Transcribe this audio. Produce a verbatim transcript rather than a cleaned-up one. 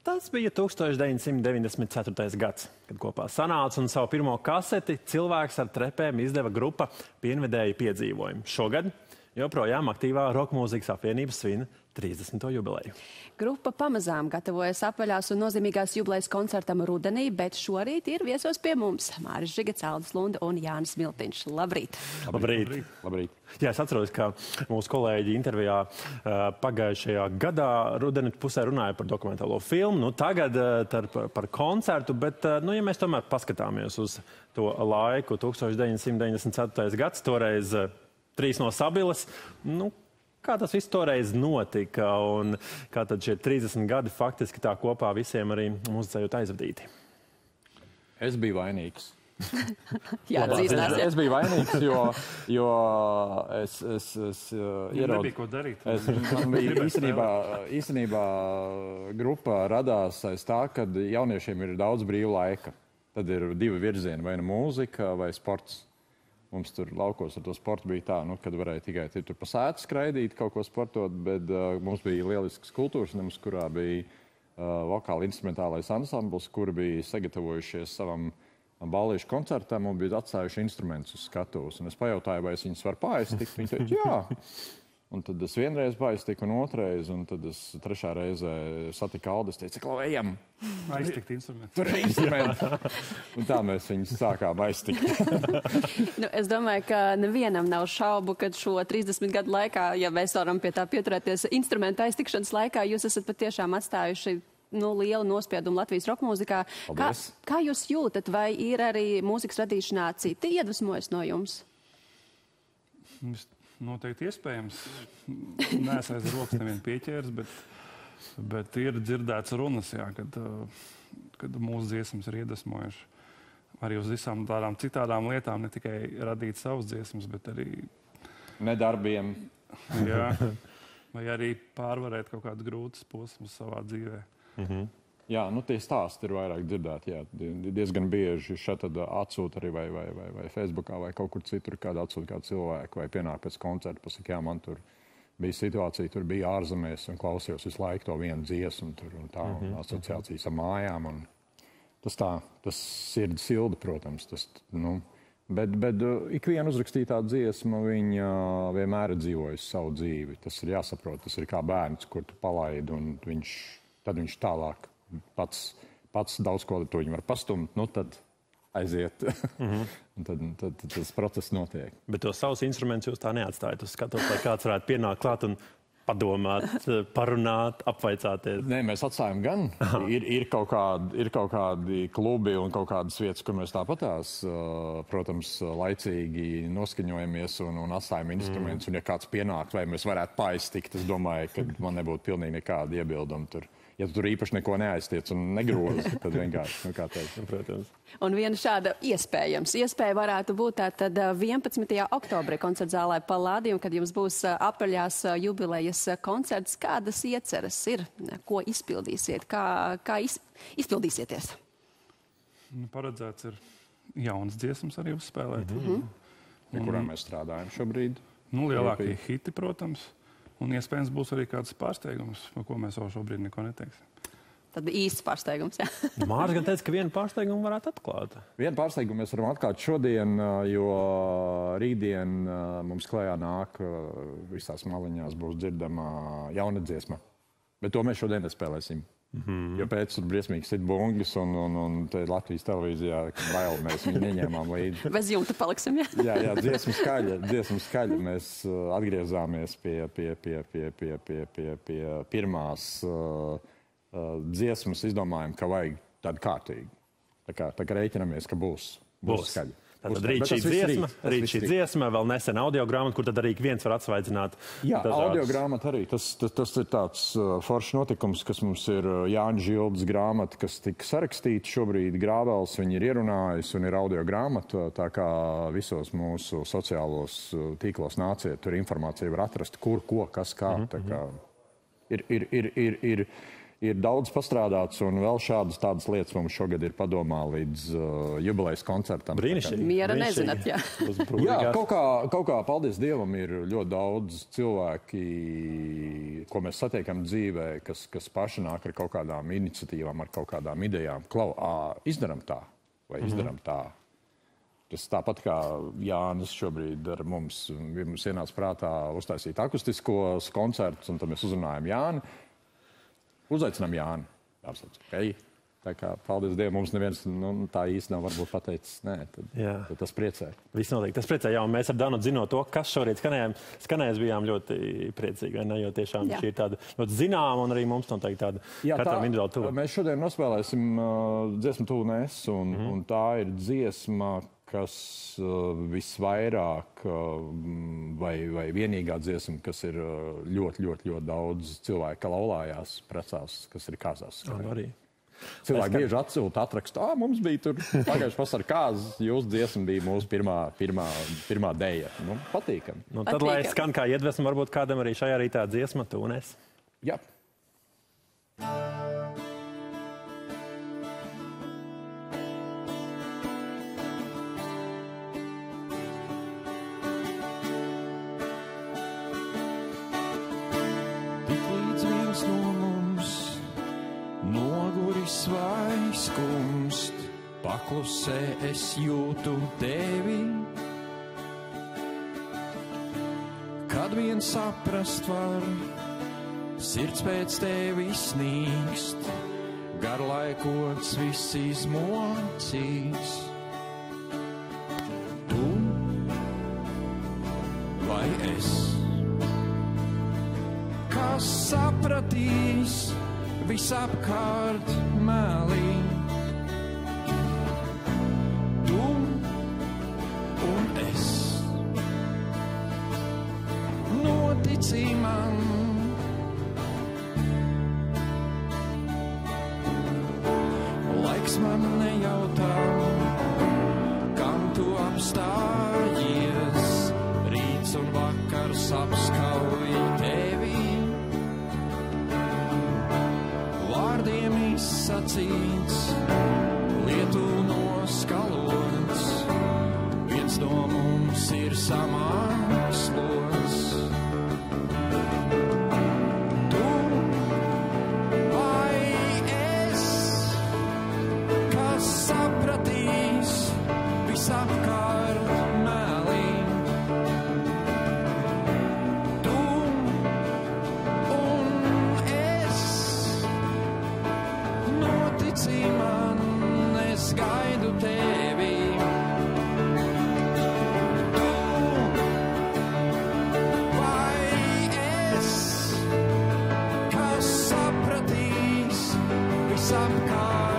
tas bija tūkstoš deviņsimt deviņdesmit ceturtais gads, kad kopā sanāca un savu pirmo kaseti Cilvēks ar trepēm izdeva grupa Pienvedēji piedzīvojumi. Šogad joprojām aktīvā rokmūzikas apvienības svin trīsdesmito jubileju. Grupa pamazām gatavojas apaļās un nozīmīgās jubilejas koncertam rudenī, bet šorīt ir viesos pie mums Māris Žigets, Aldis Lunda un Jānis Miltiņš. Labrīt! Labrīt! Labrīt. Labrīt. Jā, es atceros, ka mūsu kolēģi intervijā uh, pagājušajā gadā rudeni pusē runāja par dokumentālo filmu. Nu, tagad uh, tar, par, par koncertu, bet, uh, nu, ja mēs tomēr paskatāmies uz to laiku, tūkstoš deviņsimt deviņdesmit ceturtais gads, toreiz uh, trīs no Sabiles, nu, kā tas viss toreiz notika un kā tad šie trīsdesmit gadi faktiski tā kopā visiem arī muzicējot aizvadīti? Es biju vainīgs. Jā, atzīstās, jā. Es biju vainīgs, jo, jo es, es, es uh, ieraudu... Nebija ko darīt. Es, man bija īstenībā, īstenībā grupa radās aiz tā, kad jauniešiem ir daudz brīva laika. Tad ir divi virzieni, vai nu mūzika vai sports. Mums tur laukos ar to sportu bija tā, nu, kad varēja tikai tur pa sētu skraidīt, kaut ko sportot, bet uh, mums bija lielisks kultūras nams, kurā bija uh, vokāli instrumentālais ansambls, kuri bija sagatavojušies savam ballīšu koncertam un bija atstājuši instrumentus uz skatuves. Un es pajautāju, vai es viņus varu paaiztikt. Viņi teica, jā. Un tad es vienreiz paiztiku un otrais, un tad es trešā reizē satiku Aldis, teica, klau, ejam! Aiztikt instrumentu. Tur ir instrumenti. Un tā mēs viņus sākām aiztikt. Nu, es domāju, ka nevienam nav šaubu, ka šo trīsdesmit gadu laikā, ja mēs varam pie tā pieturēties, instrumentu aiztikšanas laikā, jūs esat patiešām atstājuši nu, lielu nospiedumu Latvijas rokmūzikā. Kā, kā jūs jūtat, vai ir arī mūzikas radīšanā citi iedvesmojas no jums? Noteikti iespējams. Neesmu aiz rokas nevien pieķēris, bet, bet ir dzirdēts runas, jā, kad, kad mūsu dziesmas ir iedvesmojuši arī uz visām tādām citādām lietām, ne tikai radīt savas dziesmas, bet arī... Nedarbiem. Jā, vai arī pārvarēt kaut kādus grūtus posmus savā dzīvē. Mhm. Jā, nu tie stāsti ir vairāk dzirdēti, jā. Diezgan bieži šeit tad atsūta arī vai, vai, vai, vai Facebookā vai kaut kur citur kādu atsūta kādu cilvēku vai pienāk pēc koncerta, pasaka, jā, man tur bija situācija, tur bija ārzemēs un klausījos visu laiku to vienu dziesmu tur un tā, un asociācijas ar mājām. Un tas tā, tas sirds silda, protams, tas, nu, bet, bet ikviena uzrakstītā dziesma, viņa vienmēr ir dzīvojusi savu dzīvi. Tas ir jāsaprot, tas ir kā bērns, kur tu palaidi un viņš, tad viņš tālāk. Pats, pats daudz ko to viņi var pastumt, nu tad aiziet. Mm-hmm. un tad, tad, tad tas process notiek. Bet tos savus instrumentus jūs tā neatstājat uz skatos, lai kāds varētu pienākt klāt un padomāt, parunāt, apvaicāties? Nē, mēs atstājam gan. ir, ir, kaut kādi, ir kaut kādi klubi un kaut kādas vietas, kur mēs tāpatās, protams, laicīgi noskaņojamies un, un atstājam instrumentus. Mm. Un ja kāds pienāk, vai mēs varētu paiztikt, es domāju, ka man nebūtu pilnīgi nekāda iebilduma tur. Ja tu tur īpaši neko neaiztiec un negrozi, tad vienkārši, nu kā teikt, protams. Un viena šāda iespējams. Iespēja varētu būt tātad vienpadsmitajā oktobrī koncertzālē Palladium, kad jums būs apaļās jubilejas koncerts. Kādas ieceras ir? Ko izpildīsiet? Kā, kā iz, izpildīsieties? Nu, paredzēts ir jaunas dziesmas arī uzspēlēt. Mm-hmm. Ja kurām mēs strādājam šobrīd? Nu, lielākie hiti, protams. Un iespējams būs arī kāds pārsteigums, par ko mēs jau šobrīd neko neteiksim. Tad bija īsts pārsteigums, jā. Māris gan teica, ka vienu pārsteigumu varētu atklāt. Vienu pārsteigumu mēs varam atklāt šodien, jo rītdien mums klējā nāk, visās maliņās būs dzirdama jauna dziesma. Bet to mēs šodien nespēlēsim. Mm-hmm. Jo pēc tur briesmīgi sit bungas un, un, un te Latvijas televīzijā, kad vēl mēs viņu neņēmām līdzi. Bez jumta paliksim, jā? jā, jā, dziesmu skaļa, dziesmu skaļa. Mēs uh, atgriezāmies pie, pie, pie, pie, pie, pie, pie, pie pirmās uh, uh, dziesmas, izdomājam, ka vajag tādu kārtīgu. Tā kā, tā kā rēķinamies, ka būs, būs, būs. skaļa. Tātad rīt šī dziesma, rīt šī dziesma, vēl nesen audiogrāmata, kur tad arī viens var atsvaicināt. Jā, audiogrāmata arī. Tas, tas, tas ir tāds uh, foršs notikums, kas mums ir uh, Jāņa Žildes grāmata, kas tika sarakstīta šobrīd Grāvels, viņi ir ierunājis un ir audiogrāmata, tā kā visos mūsu sociālos uh, tīklos nāciet, tur informācija var atrast, kur, ko, kas, kā. Mm-hmm. Tā kā ir, ir, ir, ir, ir ir daudz pastrādāts, un vēl šādas tādas lietas mums šogad ir padomā līdz uh, jubilejas koncertam. Brīnišķīgi. Miera nezināt, jā. Jā, kaut kā, kaut kā, paldies Dievam, ir ļoti daudz cilvēki, ko mēs satiekam dzīvē, kas, kas paši nāk ar kaut kādām iniciatīvām, ar kaut kādām idejām. Klau, ā, izdaram tā, vai izdaram mm-hmm. tā. Tas tāpat kā Jānis šobrīd ar mums, mums ienāca prātā uztaisīt akustiskos koncertus, un tad mēs uzrunājam Jāni. Uzaicinām Jāni. Okay. Tā kā, paldies Dievam, mums neviens nu, tā īsti nav varbūt pateicis. Nē, tad, tad tas priecē. Viss notiek. Tas priecē, jā, un mēs ar Danu zinot to, kas šorīt skanējām, skanējās, bijām ļoti priecīgi. Vai ne? Jo tiešām jā. Šī ir tāda ļoti zināma, un arī mums noteikti tāda jā, katram individuāli tuva. Mēs šodien nospēlēsim uh, dziesmu Tūnes, un, mm. un tā ir dziesma, kas uh, visvairāk, uh, vai, vai vienīgā dziesma, kas ir uh, ļoti, ļoti, ļoti daudz cilvēku laulājās, precās, kas ir kāzās. Arī. Cilvēki bieži atsūta atrakstu, ā, mums bija tur pagājuši vasar kāzas, jūsu dziesma bija mūsu pirmā, pirmā, pirmā deja. Nu, patīkam. Nu, tad, patīkam. Lai skan kā iedvesma, varbūt kādam arī šajā rītā dziesma Tūnes. Jā. Vai skumst, paklusē es jūtu tevi, kad vien saprast var, sirds pēc tevi snīkst, garlaikots viss izmocīts. Tu vai es, kas sapratīs, visapkārt melī. Tu un es. Notici man. Laiks man nejautā, kam tu apstājies. Rīts un vakars apskauj tevi. Vārdiem izsacīts, lietu noskalots, viens no mums ir samākslots. Tu vai es, kas sapratīs visapkārt melī. Man, es gaidu tevi. Tu vai es, kas sapratīs visapkārt.